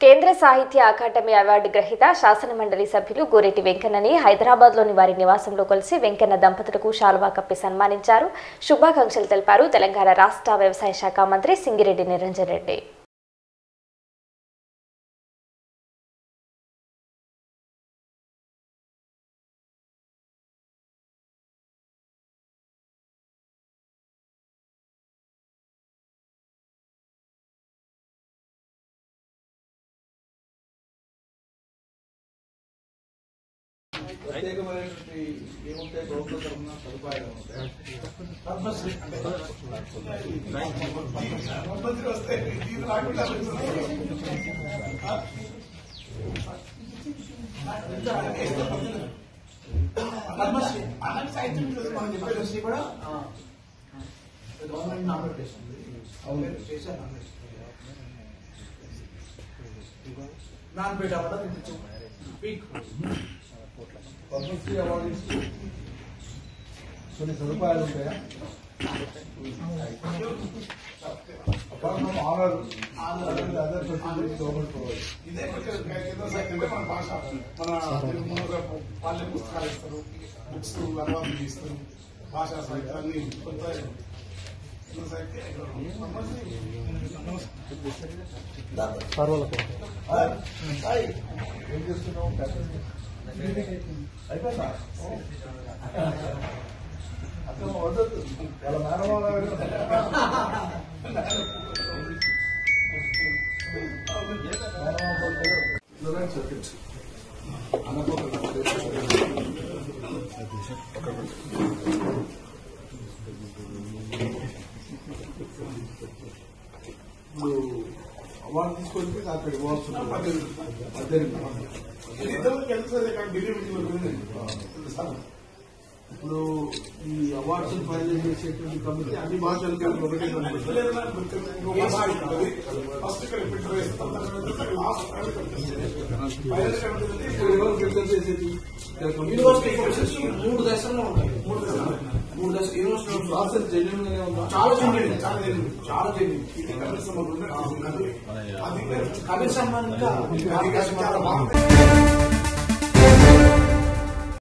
కేంద్ర సాహిత్య academy award గ్రహీత శాసనమండలి సభ్యులు గోరెటి వెంకన్నని హైదరాబాద్లోని వారి నివాసంలో కలిసి వెంకన్న దంపతులకు శాలువా కప్పి సన్మానించారు. శుభాకాంక్షలు తెలిపారు తెలంగాణ రాష్ట్ర వ్యవసాయ శాఖ మంత్రి సింగిరెడ్డి నిరంజన్ రెడ్డి. ప్రత్యేకమైనటువంటి ఏముంటాయి ప్రభుత్వ తరఫున సదుపాయాలు ఉంటాయి. సాహిత్యం కూడా గవర్నమెంట్ నామినేట్ చేస్తుంది. నాన్పేట కూడా పద్మశ్రీ అవార్డు ఇస్తూ కొన్ని సదుపాయాలు ఉంటాయా? ఆనర్ అదర్ ఫెసిలిటీస్ గవర్నమెంట్ ప్రొవైడ్. ఇదే కేంద్ర సాహిత్యం మన భాష మన పాల్య పుస్తకాలు ఇస్తారు, బుక్స్ అనువాదం చేస్తారు, భాషా సాహిత్యాన్ని కొంత ఏం చేస్తున్నావు? అయిపోయిందా? అక్కడ వద్దదు వాళ్ళ మేనమాల అవార్డు తీసుకొచ్చి అక్కడ ఇవ్వాల్సి ఇప్పుడు ఈ అవార్డ్స్ ఫైనల్ చేసేటువంటి కమిటీ అన్ని భాషలకి ఒకటే చేసేది. మూడు దశల్లో ఉంటాయి. మూడు దశ యూనివర్సిటీ ప్రాసెస్ జెన్యూన్ గానే ఉందా? చాలా జెన్యూన్, చాలా జెన్యూన్. కమిటీ సంబంధిత